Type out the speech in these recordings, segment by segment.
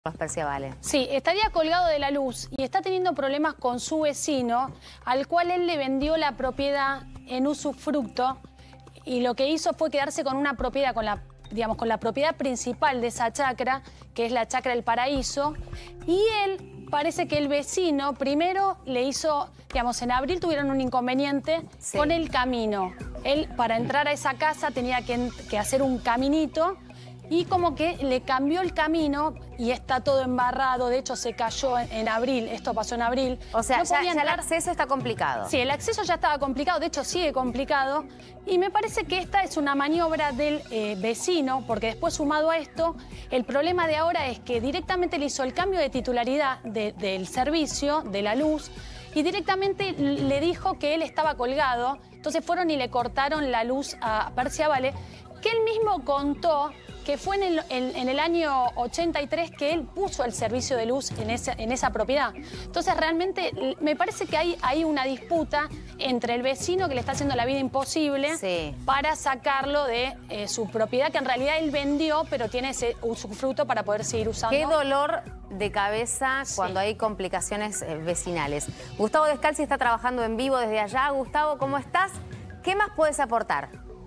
Perciabale. Sí, estaría colgado de la luz y está teniendo problemas con su vecino, al cual él le vendió la propiedad en usufructo, y lo que hizo fue quedarse con una propiedad, con la propiedad principal de esa chacra, que es la chacra del Paraíso, y él, parece que el vecino primero le hizo, en abril tuvieron un inconveniente con el camino. Él, para entrar a esa casa, tenía que hacer un caminito, y como que le cambió el camino y está todo embarrado. De hecho, se cayó en abril. Esto pasó en abril. O sea, ya el acceso está complicado. Sí, el acceso ya estaba complicado. De hecho, sigue complicado. Y me parece que esta es una maniobra del vecino, porque después, sumado a esto, el problema de ahora es que directamente le hizo el cambio de titularidad del servicio, de la luz, y directamente le dijo que él estaba colgado. Entonces fueron y le cortaron la luz a Perciabale, que él mismo contó que fue en el año 83 que él puso el servicio de luz en esa propiedad. Entonces, realmente, me parece que hay una disputa entre el vecino, que le está haciendo la vida imposible, para sacarlo de su propiedad, que en realidad él vendió, pero tiene ese usufructo para poder seguir usando. Qué dolor de cabeza cuando hay complicaciones vecinales. Gustavo Descalzi está trabajando en vivo desde allá. Gustavo, ¿cómo estás? ¿Qué más puedes aportar?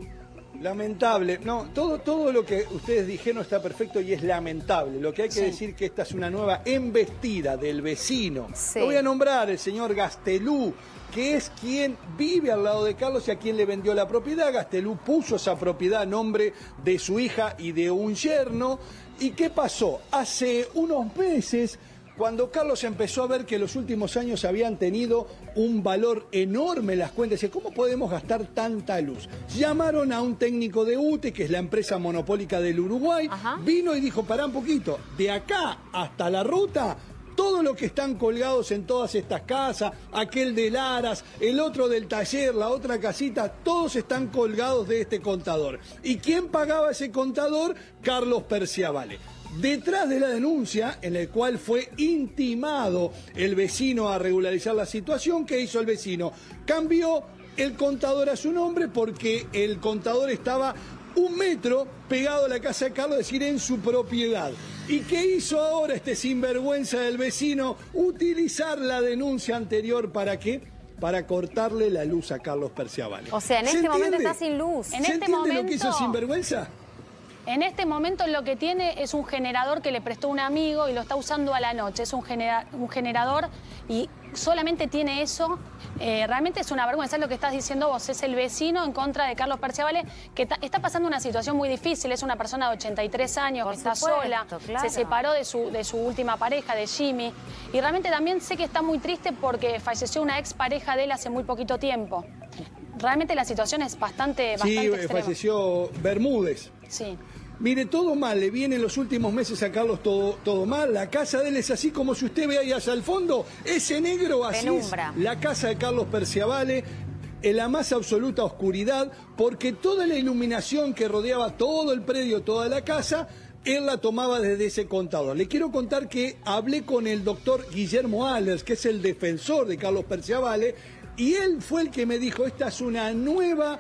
Lamentable. No, todo lo que ustedes dijeron está perfecto y es lamentable. Lo que hay que decir que esta es una nueva embestida del vecino. Lo voy a nombrar, el señor Gastelú, que es quien vive al lado de Carlos y a quien le vendió la propiedad. Gastelú puso esa propiedad a nombre de su hija y de un yerno. ¿Y qué pasó? Hace unos meses, cuando Carlos empezó a ver que los últimos años habían tenido un valor enorme las cuentas, decía, ¿cómo podemos gastar tanta luz? Llamaron a un técnico de UTE, que es la empresa monopólica del Uruguay, vino y dijo, pará un poquito, de acá hasta la ruta, todo lo que están colgados en todas estas casas, aquel de Laras, el otro del taller, la otra casita, todos están colgados de este contador. ¿Y quién pagaba ese contador? Carlos Perciabale. Detrás de la denuncia, en la cual fue intimado el vecino a regularizar la situación, ¿qué hizo el vecino? Cambió el contador a su nombre porque el contador estaba 1 metro pegado a la casa de Carlos, es decir, en su propiedad. ¿Y qué hizo ahora este sinvergüenza del vecino? Utilizar la denuncia anterior, ¿para qué? Para cortarle la luz a Carlos Perciabale. O sea, en este momento está sin luz. ¿Se entiende lo que hizo el sinvergüenza? En este momento lo que tiene es un generador que le prestó un amigo y lo está usando a la noche. Es un generador y solamente tiene eso. Realmente es una vergüenza, es lo que estás diciendo vos. Es el vecino en contra de Carlos Perciabale, que está pasando una situación muy difícil. Es una persona de 83 años que está sola. Se separó de su última pareja, de Jimmy. Y realmente también sé que está muy triste porque falleció una expareja de él hace muy poquito tiempo. Realmente la situación es bastante extrema. Falleció Bermúdez. Sí. Mire, todo mal, le viene en los últimos meses a Carlos todo mal. La casa de él es así como si usted ve ahí hacia el fondo, ese negro, así penumbra. Es la casa de Carlos Perciabale, en la más absoluta oscuridad, porque toda la iluminación que rodeaba todo el predio, toda la casa, él la tomaba desde ese contador. Le quiero contar que hablé con el doctor Guillermo Allers, que es el defensor de Carlos Perciabale, y él fue el que me dijo, esta es una nueva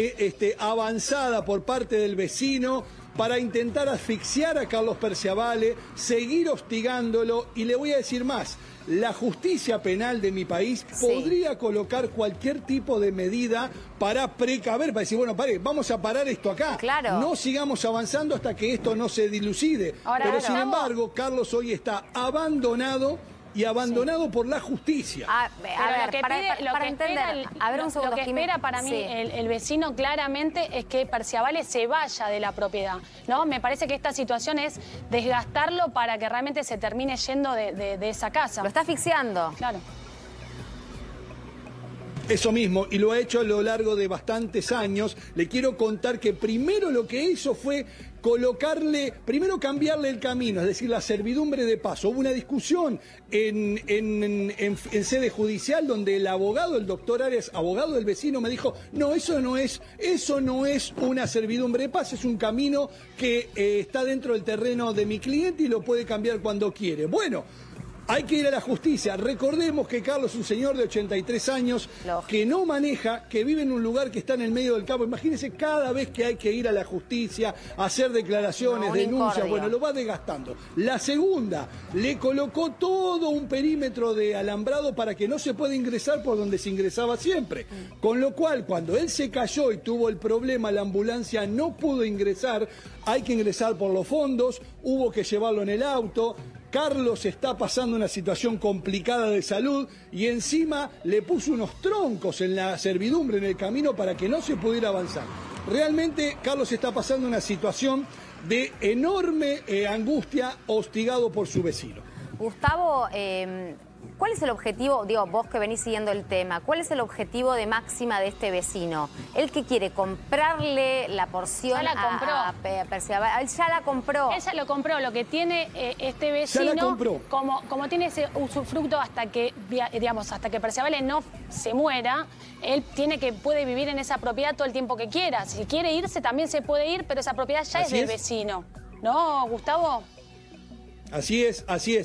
avanzada por parte del vecino para intentar asfixiar a Carlos Perciabale, seguir hostigándolo, y le voy a decir más, la justicia penal de mi país podría colocar cualquier tipo de medida para precaver, para decir, bueno, vamos a parar esto acá. No sigamos avanzando hasta que esto no se dilucide. Pero sin embargo, Carlos hoy está abandonado y abandonado por la justicia. Lo que espera para mí el vecino claramente es que Perciabale se vaya de la propiedad, ¿no? Me parece que esta situación es desgastarlo para que realmente se termine yendo de esa casa. Lo está asfixiando. Claro. Eso mismo, y lo ha hecho a lo largo de bastantes años. Le quiero contar que primero lo que hizo fue primero cambiarle el camino, es decir, la servidumbre de paso. Hubo una discusión en sede judicial donde el abogado, el doctor Arias, abogado del vecino, me dijo, no, eso no es una servidumbre de paso, es un camino que está dentro del terreno de mi cliente y lo puede cambiar cuando quiere. Bueno, Hay que ir a la justicia. Recordemos que Carlos es un señor de 83 años que no maneja, que vive en un lugar que está en el medio del campo. Imagínense cada vez que hay que ir a la justicia, hacer declaraciones, denuncias, bueno, lo va desgastando. La segunda, le colocó todo un perímetro de alambrado para que no se pueda ingresar por donde se ingresaba siempre. Con lo cual, cuando él se cayó y tuvo el problema, la ambulancia no pudo ingresar, hay que ingresar por los fondos, hubo que llevarlo en el auto. Carlos está pasando una situación complicada de salud y encima le puso unos troncos en la servidumbre, en el camino, para que no se pudiera avanzar. Realmente Carlos está pasando una situación de enorme angustia, hostigado por su vecino. Gustavo, ¿cuál es el objetivo, digo, vos que venís siguiendo el tema, cuál es el objetivo de máxima de este vecino? ¿Él que quiere? ¿Comprarle la porción ya la compró. a Perciabale? Él ya la compró. Él ya lo compró. Lo que tiene este vecino, ya la compró. Como tiene ese usufructo hasta que, digamos, hasta que Perciabale no se muera, él puede vivir en esa propiedad todo el tiempo que quiera. Si quiere irse, también se puede ir, pero esa propiedad ya es del vecino. ¿No, Gustavo? Así es.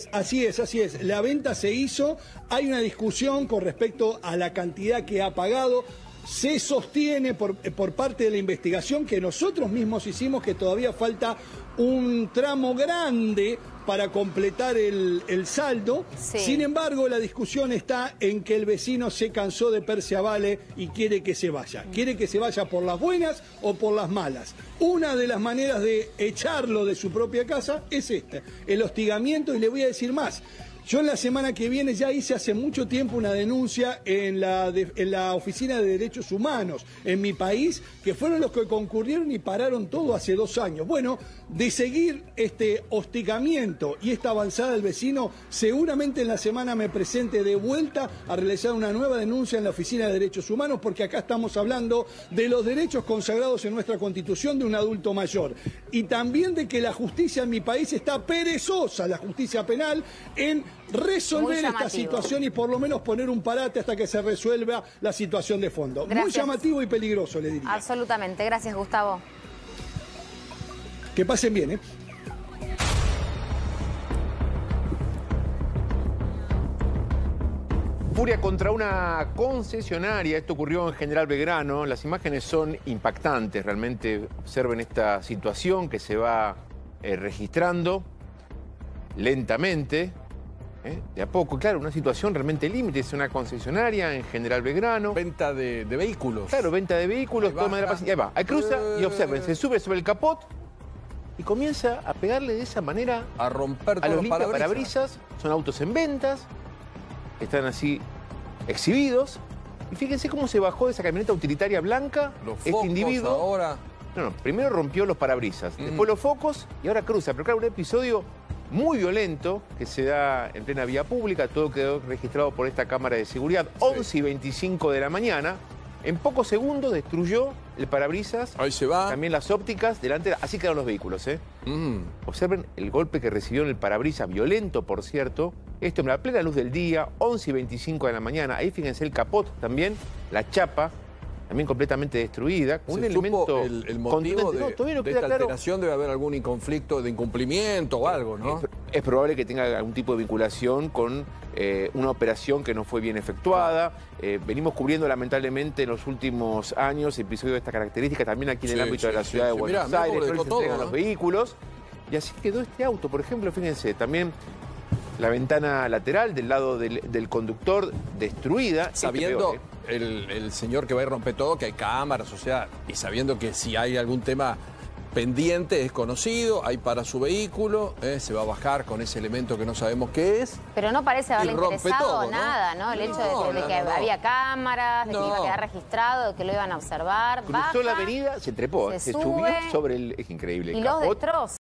La venta se hizo, hay una discusión con respecto a la cantidad que ha pagado. Se sostiene por parte de la investigación que nosotros mismos hicimos que todavía falta un tramo grande para completar el saldo. Sí. Sin embargo, la discusión está en que el vecino se cansó de Perciabale y quiere que se vaya. Quiere que se vaya por las buenas o por las malas. Una de las maneras de echarlo de su propia casa es esta, el hostigamiento, y le voy a decir más. Yo en la semana que viene ya hice hace mucho tiempo una denuncia en la Oficina de Derechos Humanos en mi país, que fueron los que concurrieron y pararon todo hace 2 años. Bueno, de seguir este hostigamiento y esta avanzada del vecino, seguramente en la semana me presente de vuelta a realizar una nueva denuncia en la Oficina de Derechos Humanos, porque acá estamos hablando de los derechos consagrados en nuestra Constitución de un adulto mayor. Y también de que la justicia en mi país está perezosa, la justicia penal, en resolver esta situación y por lo menos poner un parate hasta que se resuelva la situación de fondo. Gracias. Muy llamativo y peligroso, le diría. Absolutamente. Gracias, Gustavo. Que pasen bien, ¿eh? Furia contra una concesionaria. Esto ocurrió en General Belgrano. Las imágenes son impactantes. Realmente observen esta situación que se va registrando lentamente. De a poco, claro, una situación realmente límite. Es una concesionaria en General Belgrano. Venta de vehículos. Claro, venta de vehículos. Toma de la paciencia. Ahí va, ahí cruza y observen, se sube sobre el capot y comienza a pegarle de esa manera a romper a los limpiaparabrisas. Son autos en ventas, están así exhibidos. Y fíjense cómo se bajó de esa camioneta utilitaria blanca este individuo. Ahora. No, primero rompió los parabrisas, después los focos y ahora cruza. Pero claro, un episodio muy violento que se da en plena vía pública. Todo quedó registrado por esta cámara de seguridad. 11:25 de la mañana. En pocos segundos destruyó el parabrisas. Ahí se va. También las ópticas delanteras. Así quedaron los vehículos, ¿eh? Observen el golpe que recibió en el parabrisas, violento, por cierto. Esto en la plena luz del día, 11:25 de la mañana. Ahí fíjense el capot también, la chapa, también completamente destruida. Un elemento el motivo de esta alteración. Debe haber algún conflicto de incumplimiento o algo, ¿no? Es probable que tenga algún tipo de vinculación con una operación que no fue bien efectuada. Venimos cubriendo lamentablemente en los últimos años episodios de esta característica, también aquí en el ámbito de la ciudad de Buenos Aires. Se entregan los vehículos. Y así quedó este auto, por ejemplo, fíjense, también la ventana lateral del lado del conductor destruida. Sabiendo el señor que va y rompe todo, que hay cámaras, o sea, y sabiendo que si hay algún tema pendiente, es conocido, hay para su vehículo, se va a bajar con ese elemento que no sabemos qué es. Pero no parece haberle interesado todo, nada, ¿no? El hecho de que había cámaras, de que iba a quedar registrado, de que lo iban a observar. Cruzó la avenida, se trepó, se subió sobre el... Es increíble. Y los destrozos.